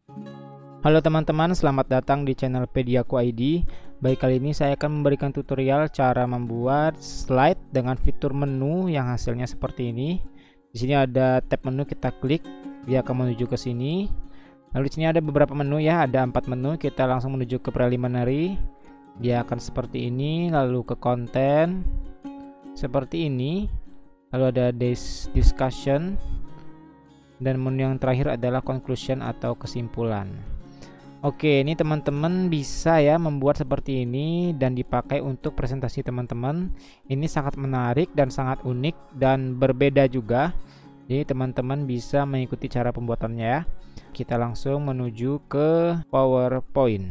Halo teman-teman, selamat datang di channel Pediaku ID. Baik, kali ini saya akan memberikan tutorial cara membuat slide dengan fitur menu yang hasilnya seperti ini. Di sini ada tab menu, kita klik, dia akan menuju ke sini. Lalu di sini ada beberapa menu ya, ada 4 menu. Kita langsung menuju ke preliminary. Dia akan seperti ini, lalu ke konten seperti ini. Lalu ada discussion dan menu yang terakhir adalah conclusion atau kesimpulan. Oke, ini teman-teman bisa ya membuat seperti ini dan dipakai untuk presentasi teman-teman. Ini sangat menarik dan sangat unik dan berbeda juga. Jadi teman-teman bisa mengikuti cara pembuatannya ya. Kita langsung menuju ke PowerPoint.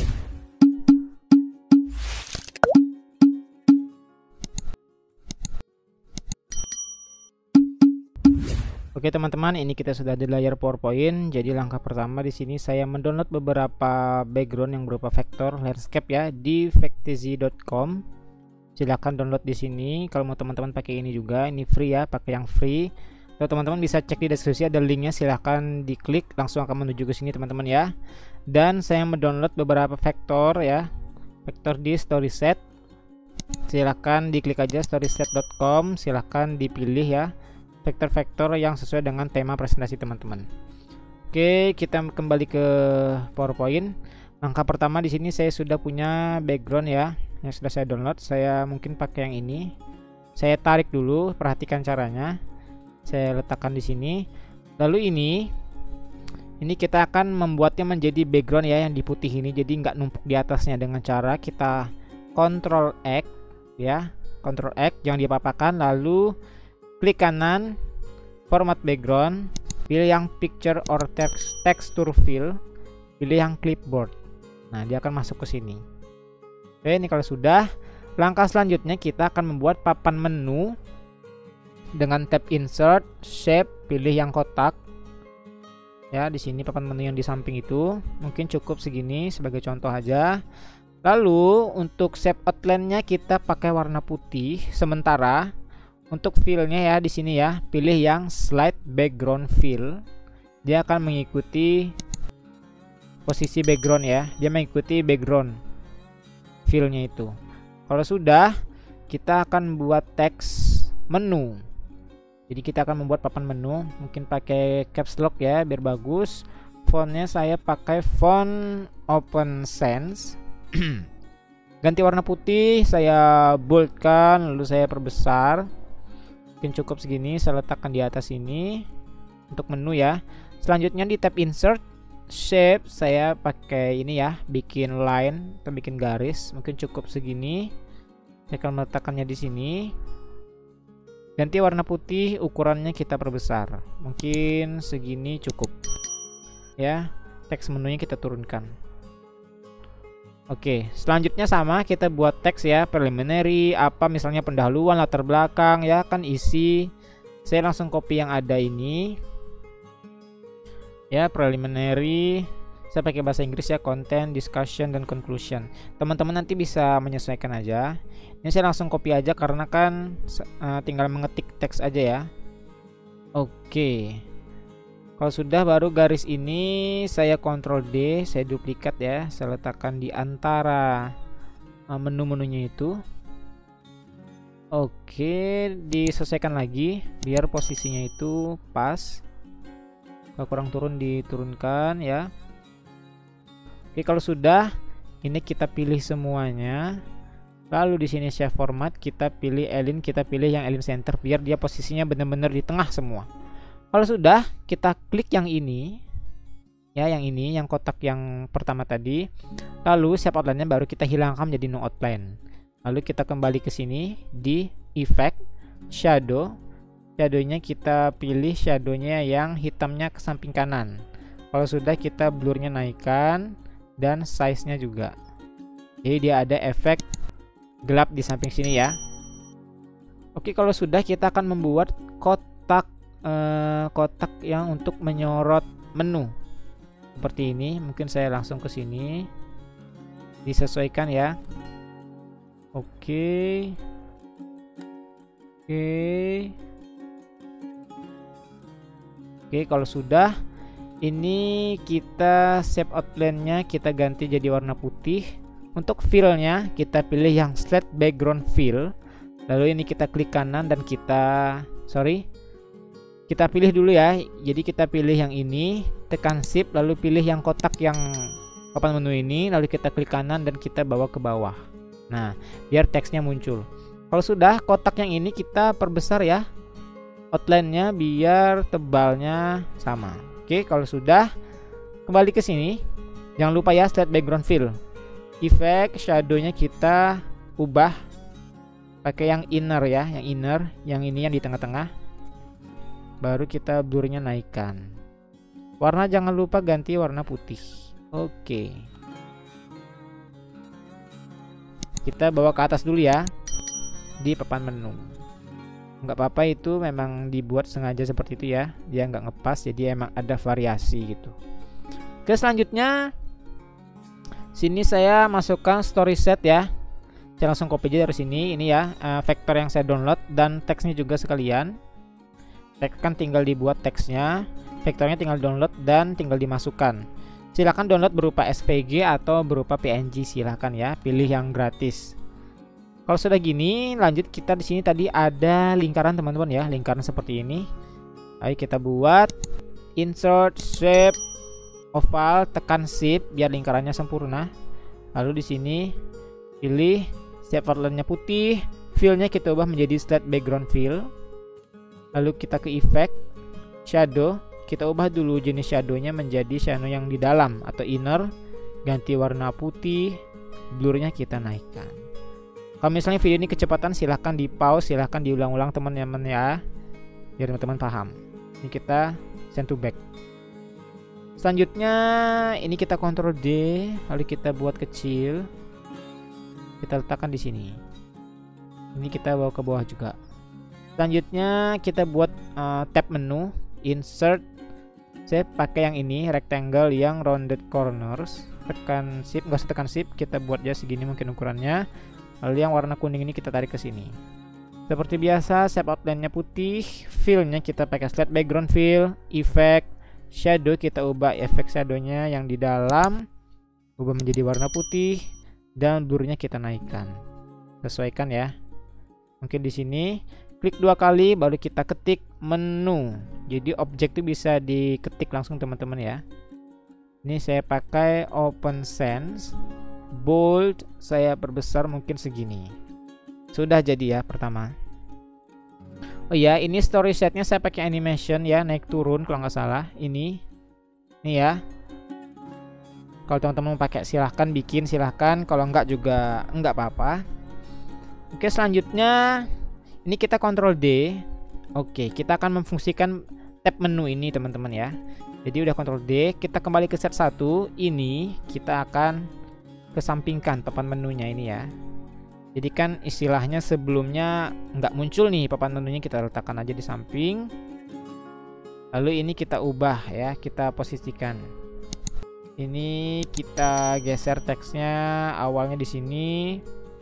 Oke teman-teman, ini kita sudah di layar PowerPoint. Jadi langkah pertama di sini saya mendownload beberapa background yang berupa vektor landscape ya di vecteezy.com. Silahkan download di sini. Kalau mau teman-teman pakai ini juga, ini free ya, pakai yang free. Kalau teman-teman bisa cek di deskripsi, ada linknya, silahkan diklik, langsung akan menuju ke sini teman-teman ya. Dan saya mendownload beberapa vektor ya, vektor di Storyset. Silahkan diklik aja storyset.com, silahkan dipilih ya vektor-vektor yang sesuai dengan tema presentasi teman-teman. Oke, kita kembali ke PowerPoint. Langkah pertama di sini saya sudah punya background ya, yang sudah saya download. Saya mungkin pakai yang ini. Saya tarik dulu, perhatikan caranya. Saya letakkan di sini. Lalu ini kita akan membuatnya menjadi background ya, yang di putih ini. Jadi nggak numpuk di atasnya, dengan cara kita Ctrl X ya, Ctrl X, jangan diapa-apakan. Lalu klik kanan, format background, pilih yang picture or texture fill, pilih yang clipboard. Nah, dia akan masuk ke sini. Oke, ini kalau sudah, langkah selanjutnya kita akan membuat papan menu dengan tab insert, shape, pilih yang kotak. Ya, di sini papan menu yang di samping itu, mungkin cukup segini sebagai contoh aja. Lalu untuk shape outline-nya kita pakai warna putih sementara. Untuk fill-nya ya di sini ya, pilih yang slide background fill. Dia akan mengikuti posisi background ya. Dia mengikuti background fill-nya itu. Kalau sudah, kita akan buat teks menu. Jadi kita akan membuat papan menu, mungkin pakai caps lock ya biar bagus. Fontnya saya pakai font Open Sans. Ganti warna putih, saya boldkan, lalu saya perbesar. Mungkin cukup segini, saya letakkan di atas ini untuk menu ya. Selanjutnya di tab insert, shape, saya pakai ini ya, bikin line atau bikin garis, mungkin cukup segini. Saya akan meletakkannya di sini. Ganti warna putih, ukurannya kita perbesar, mungkin segini cukup ya. Teks menunya kita turunkan. Oke, selanjutnya sama, kita buat teks ya, preliminary, apa misalnya pendahuluan, latar belakang ya, kan isi. Saya langsung copy yang ada ini. Ya, preliminary. Saya pakai bahasa Inggris ya, content, discussion, dan conclusion. Teman-teman nanti bisa menyesuaikan aja. Ini saya langsung copy aja karena kan tinggal mengetik teks aja ya. Oke. Kalau sudah, baru garis ini saya Ctrl D, saya duplikat ya, saya letakkan di antara menu-menunya itu. Oke, disesuaikan lagi biar posisinya itu pas. Kalau kurang turun, diturunkan ya. Oke, kalau sudah, ini kita pilih semuanya. Lalu di sini save format, kita pilih align, kita pilih yang align center biar dia posisinya benar-benar di tengah semua. Kalau sudah, kita klik yang ini ya, yang ini, yang kotak yang pertama tadi. Lalu shape outline-nya baru kita hilangkan menjadi no outline. Lalu kita kembali ke sini di effect, shadow. Shadownya kita pilih shadownya yang hitamnya ke samping kanan. Kalau sudah, kita blurnya naikkan dan size-nya juga. Jadi dia ada efek gelap di samping sini ya. Oke, kalau sudah, kita akan membuat kotak yang untuk menyorot menu seperti ini. Mungkin saya langsung ke sini, disesuaikan ya. Oke. Oke, kalau sudah, Ini kita shape outline-nya kita ganti jadi warna putih. Untuk fill-nya kita pilih yang slide background fill. Lalu ini kita klik kanan dan kita pilih dulu ya. Jadi kita pilih yang ini, tekan shift lalu pilih yang kotak yang papan menu ini, lalu kita klik kanan dan kita bawa ke bawah. Nah, biar teksnya muncul. Kalau sudah, kotak yang ini kita perbesar ya outline-nya biar tebalnya sama. Oke, kalau sudah, kembali ke sini. Jangan lupa ya slide background fill. Efek shadow-nya kita ubah pakai yang inner ya, yang ini yang di tengah-tengah. Baru kita blurnya naikkan. Warna jangan lupa ganti warna putih. Oke. Kita bawa ke atas dulu ya di papan menu. Nggak apa-apa, itu memang dibuat sengaja seperti itu ya. Dia nggak ngepas, jadi emang ada variasi gitu. Oke, selanjutnya sini saya masukkan story set ya. Saya langsung copy aja dari sini. Ini ya vektor yang saya download dan teksnya juga sekalian. Teks kan tinggal dibuat teksnya, vektornya tinggal download dan tinggal dimasukkan. Silahkan download berupa SVG atau berupa PNG, silahkan ya. Pilih yang gratis. Kalau sudah gini, lanjut kita di sini tadi ada lingkaran teman-teman ya, lingkaran seperti ini. Ayo kita buat insert shape oval, tekan shift biar lingkarannya sempurna. Lalu di sini pilih shape outline-nya putih, fill-nya kita ubah menjadi slide background fill. Lalu kita ke effect shadow, kita ubah dulu jenis shadow-nya menjadi shadow yang di dalam atau inner, ganti warna putih, blur-nya kita naikkan. Kalau misalnya video ini kecepatan, silahkan di pause, silahkan diulang-ulang teman-teman ya, biar teman-teman paham. Ini kita send to back. Selanjutnya ini kita Ctrl D, lalu kita buat kecil, kita letakkan di sini. Ini kita bawa ke bawah juga. Selanjutnya kita buat tab menu, insert, saya pakai yang ini rectangle yang rounded corners. Tekan shift, nggak usah tekan shift, kita buat aja segini mungkin ukurannya. Lalu yang warna kuning ini kita tarik ke sini. Seperti biasa, shape outline-nya putih, fill-nya kita pakai slide background fill, effect shadow kita ubah efek shadow-nya yang di dalam, ubah menjadi warna putih, dan blur-nya kita naikkan. Sesuaikan ya. Mungkin di sini klik 2 kali baru kita ketik menu. Jadi objek itu bisa diketik langsung teman-teman ya. Ini saya pakai Open Sans, bold saya perbesar mungkin segini. Sudah jadi ya pertama. Oh ya, ini story setnya saya pakai animation ya, naik turun kalau nggak salah. Ini ya. Kalau teman-teman mau pakai silahkan bikin, silahkan. Kalau nggak juga nggak apa-apa. Oke, selanjutnya ini kita Ctrl D. Oke, kita akan memfungsikan tab menu ini teman-teman ya. Jadi udah Ctrl D, kita kembali ke set 1. Ini kita akan kesampingkan papan menunya ini ya. Jadi kan istilahnya sebelumnya nggak muncul nih papan menunya, kita letakkan aja di samping. Lalu ini kita ubah ya, kita posisikan. Ini kita geser teksnya, awalnya di sini.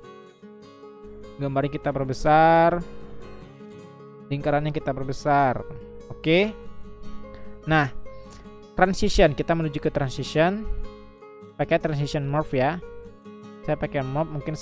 Gambarnya kita perbesar. Lingkarannya kita perbesar. Oke. Nah, transition, kita menuju ke transition. Pakai transition morph ya. Saya pakai morph mungkin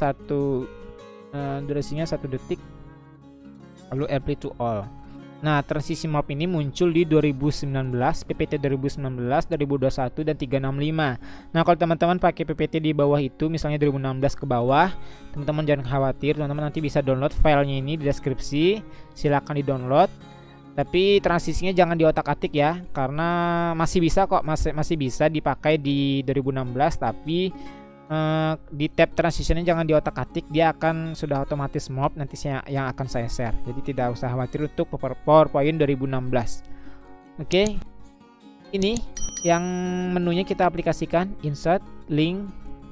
durasinya 1 detik. Lalu apply to all. Nah, transisi morph ini muncul di 2019, PPT 2019, 2021 dan 365. Nah, kalau teman-teman pakai PPT di bawah itu, misalnya 2016 ke bawah, teman-teman jangan khawatir, teman-teman nanti bisa download filenya ini di deskripsi. Silakan di-download. Tapi transisinya jangan di otak-atik ya, karena masih bisa kok, masih bisa dipakai di 2016, tapi di tab transitionnya jangan di otak-atik, dia akan sudah otomatis morph nanti yang akan saya share. Jadi tidak usah khawatir untuk PowerPoint 2016. Oke. Ini yang menunya kita aplikasikan, insert, link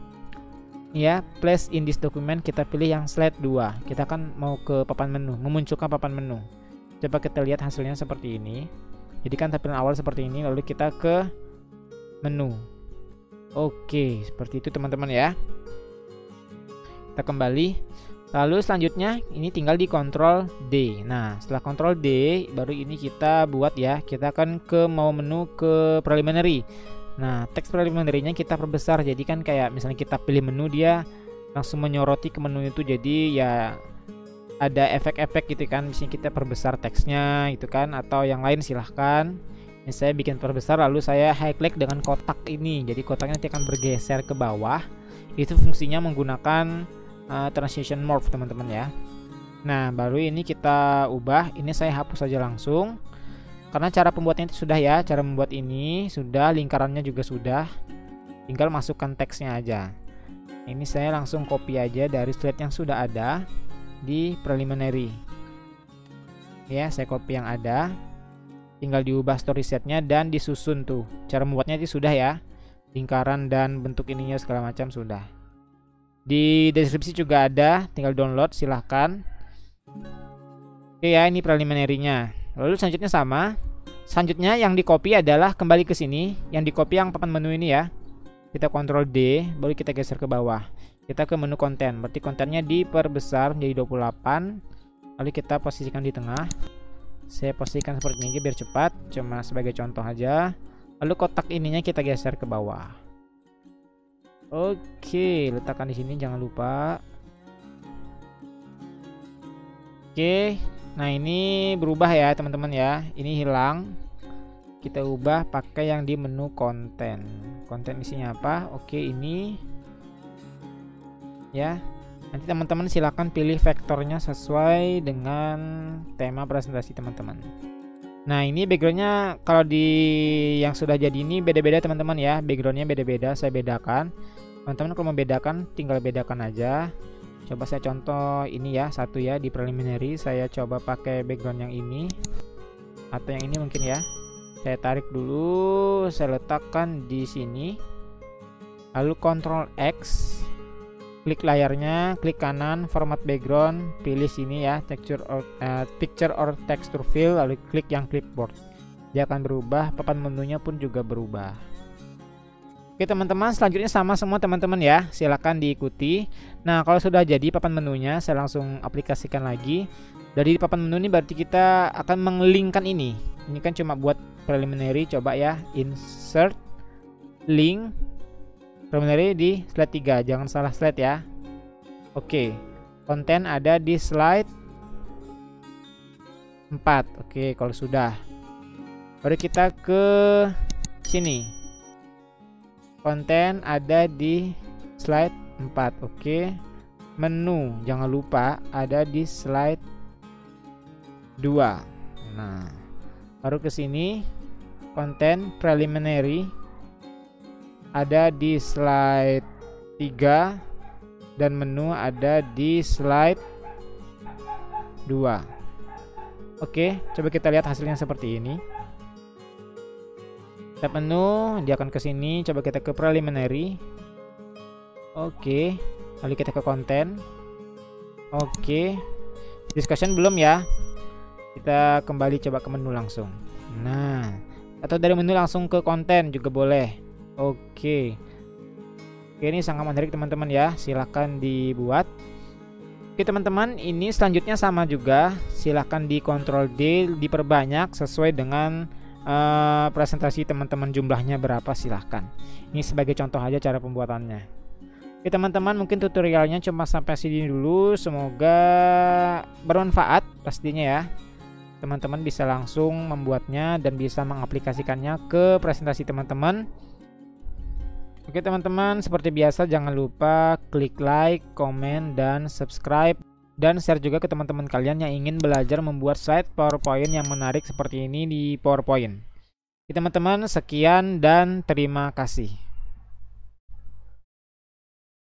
ya, place in this document, kita pilih yang slide 2. Kita akan mau ke papan menu, memunculkan papan menu. Coba kita lihat hasilnya seperti ini. Jadi kan tampilan awal seperti ini, lalu kita ke menu. Oke, seperti itu teman-teman ya. Kita kembali. Lalu selanjutnya ini tinggal di Ctrl D. Nah, setelah Ctrl D baru ini kita buat ya. Kita akan ke mau menu ke preliminary. Nah, teks preliminary-nya kita perbesar. Jadi kan kayak misalnya kita pilih menu, dia langsung menyoroti ke menu itu. Jadi ya ada efek-efek gitu kan. Misalnya kita perbesar teksnya gitu kan, atau yang lain silahkan. Ini saya bikin perbesar, lalu saya high click dengan kotak ini. Jadi kotaknya nanti akan bergeser ke bawah. Itu fungsinya menggunakan transition morph teman-teman ya. Nah, baru ini kita ubah. Ini saya hapus saja langsung karena cara pembuatnya itu sudah ya. Cara membuat ini sudah, lingkarannya juga sudah, tinggal masukkan teksnya aja. Ini saya langsung copy aja dari slide yang sudah ada di preliminary ya. Saya copy yang ada, tinggal diubah story setnya dan disusun tuh. Cara membuatnya itu sudah ya, lingkaran dan bentuk ininya segala macam sudah. Di deskripsi juga ada, tinggal download silahkan. Oke ya, ini preliminary-nya. Lalu selanjutnya sama. Selanjutnya yang di copy adalah kembali ke sini. Yang di copy yang papan menu ini ya. Kita Ctrl D, baru kita geser ke bawah. Kita ke menu konten, berarti kontennya diperbesar menjadi 28. Lalu kita posisikan di tengah. Saya posisikan seperti ini biar cepat, cuma sebagai contoh aja. Lalu kotak ininya kita geser ke bawah. Oke, letakkan di sini jangan lupa. Oke, nah ini berubah ya teman-teman ya. Ini hilang. Kita ubah pakai yang di menu konten. Konten isinya apa? Oke, ini ya. Nanti teman-teman silakan pilih vektornya sesuai dengan tema presentasi teman-teman. Nah, ini backgroundnya kalau di yang sudah jadi ini beda-beda teman-teman ya. Backgroundnya beda-beda, saya bedakan. Teman-teman kalau membedakan tinggal bedakan aja. Coba saya contoh ini ya, satu ya di preliminary. Saya coba pakai background yang ini atau yang ini mungkin ya. Saya tarik dulu, saya letakkan di sini. Lalu Ctrl X, klik layarnya, klik kanan, format background, pilih sini ya, picture or texture fill, lalu klik yang clipboard. Dia akan berubah, papan menunya pun juga berubah. Oke teman-teman, selanjutnya sama semua teman-teman ya, silakan diikuti. Nah, kalau sudah jadi papan menunya, saya langsung aplikasikan lagi. Dari papan menu ini berarti kita akan mengelingkan ini. Ini kan cuma buat preliminary, coba ya, insert link preliminary di slide 3, jangan salah slide ya. Oke, konten ada di slide 4. Oke, kalau sudah, baru kita ke sini. Konten ada di slide 4. Oke. Menu jangan lupa ada di slide 2. Nah, baru ke sini. Konten preliminary ada di slide 3 dan menu ada di slide 2. Oke, coba kita lihat hasilnya seperti ini. Tap menu, dia akan ke sini. Coba kita ke preliminary. Oke, lalu kita ke konten. Oke, discussion belum ya. Kita kembali coba ke menu langsung. Nah, atau dari menu langsung ke konten juga boleh. Oke, ini sangat menarik teman-teman ya. Silahkan dibuat. Oke teman-teman, ini selanjutnya sama juga. Silahkan di Ctrl D, diperbanyak sesuai dengan presentasi teman-teman jumlahnya berapa, silahkan. Ini sebagai contoh aja cara pembuatannya. Oke teman-teman, mungkin tutorialnya cuma sampai sini dulu. Semoga bermanfaat pastinya ya. Teman-teman bisa langsung membuatnya dan bisa mengaplikasikannya ke presentasi teman-teman. Oke teman-teman, seperti biasa jangan lupa klik like, komen, dan subscribe. Dan share juga ke teman-teman kalian yang ingin belajar membuat slide PowerPoint yang menarik seperti ini di PowerPoint. Oke teman-teman, sekian dan terima kasih.